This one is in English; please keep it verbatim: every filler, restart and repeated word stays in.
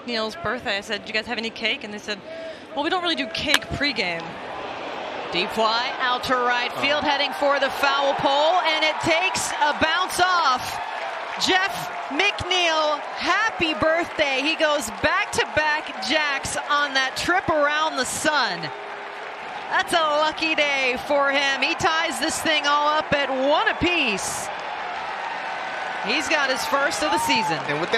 McNeil's birthday. I said, "Do you guys have any cake?" And they said, "Well, we don't really do cake pregame." Deep fly out to right field, oh. heading for the foul pole, and it takes a bounce off. Jeff McNeil, happy birthday. He goes back-to-back jacks on that trip around the sun. That's a lucky day for him. He ties this thing all up at one apiece. He's got his first of the season.